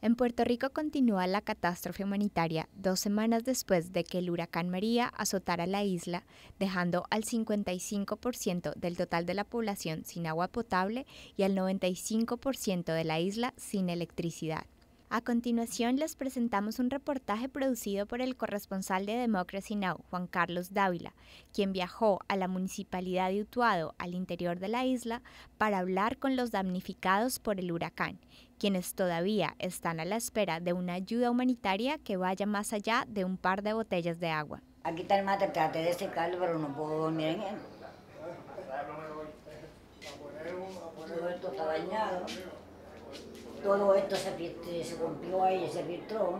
En Puerto Rico continúa la catástrofe humanitaria 2 semanas después de que el huracán María azotara la isla, dejando al 55% del total de la población sin agua potable y al 95% de la isla sin electricidad. A continuación les presentamos un reportaje producido por el corresponsal de Democracy Now!, Juan Carlos Dávila, quien viajó a la municipalidad de Utuado, al interior de la isla, para hablar con los damnificados por el huracán, quienes todavía están a la espera de una ayuda humanitaria que vaya más allá de un par de botellas de agua. Aquí está el mate, traté de secarlo, pero no puedo dormir en él. Todo esto está dañado. Todo esto se rompió ahí, se filtró.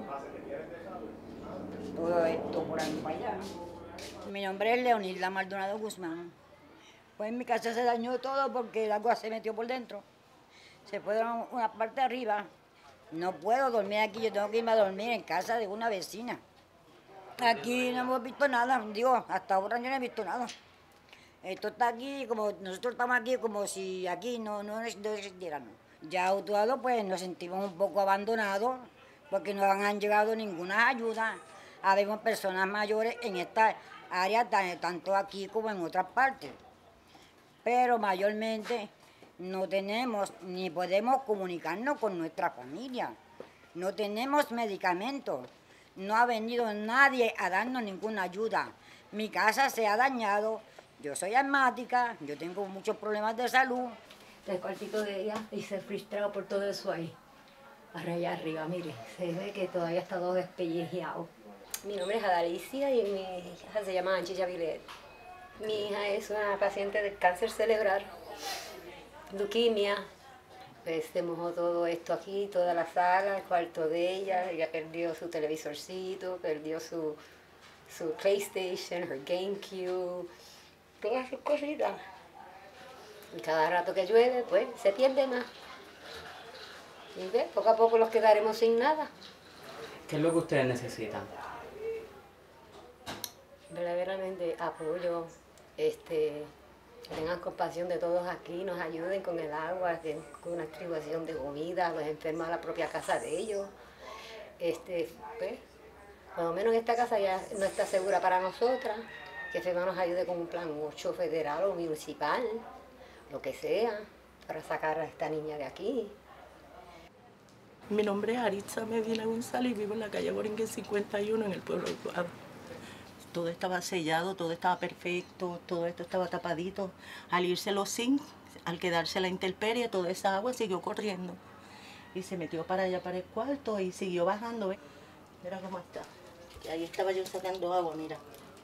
Todo esto por ahí para allá. Mi nombre es Leonilda Maldonado Guzmán. Pues en mi casa se dañó todo porque el agua se metió por dentro. Se fue una parte de arriba. No puedo dormir aquí, yo tengo que irme a dormir en casa de una vecina. Aquí no hemos visto nada, digo, hasta ahora yo no he visto nada. Esto está aquí, como nosotros estamos aquí como si aquí no existiéramos. Ya Utuado pues nos sentimos un poco abandonados porque no han llegado ninguna ayuda. Habemos personas mayores en esta área, tanto aquí como en otras partes. Pero mayormente no tenemos ni podemos comunicarnos con nuestra familia. No tenemos medicamentos. No ha venido nadie a darnos ninguna ayuda. Mi casa se ha dañado. Yo soy asmática, yo tengo muchos problemas de salud. El cuartito de ella y se frustrado por todo eso ahí. Allá arriba, mire, se ve que todavía está todo despellejeado. Mi nombre es Adalicia y mi hija se llama Angie Yavilet. Mi hija es una paciente de cáncer cerebral, leuquimia. Pues se mojó todo esto aquí, toda la sala, el cuarto de ella. Ella perdió su televisorcito, perdió su PlayStation, her GameCube, todas sus cositas. Y cada rato que llueve, pues se pierde más. Y ve, poco a poco los quedaremos sin nada. ¿Qué es lo que ustedes necesitan? Verdaderamente apoyo, que tengan compasión de todos aquí, nos ayuden con el agua, con una distribución de comida, los enfermos a la propia casa de ellos. Pues, por lo menos esta casa ya no está segura para nosotras, que FEMA nos ayude con un plan 8 federal o municipal, lo que sea, para sacar a esta niña de aquí. Mi nombre es Aritza Medina González y vivo en la calle Borinquen 51 en el pueblo de Utuado. Todo estaba sellado, todo estaba perfecto, todo esto estaba tapadito. Al irse los zinc, al quedarse la intemperie, toda esa agua siguió corriendo. Y se metió para allá, para el cuarto, y siguió bajando. ¿Ves? Mira cómo está. Y ahí estaba yo sacando agua, mira.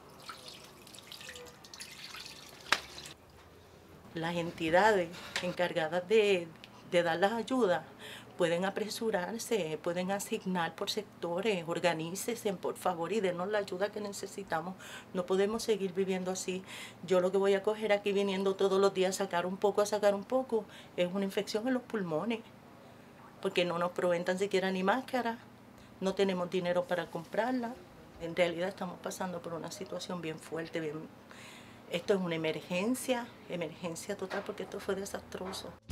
Las entidades encargadas de dar las ayudas pueden apresurarse, pueden asignar por sectores, organícense por favor y denos la ayuda que necesitamos. No podemos seguir viviendo así. Yo lo que voy a coger aquí viniendo todos los días a sacar un poco, es una infección en los pulmones, porque no nos proveen tan siquiera ni máscara, no tenemos dinero para comprarla. En realidad estamos pasando por una situación bien fuerte, esto es una emergencia total porque esto fue desastroso.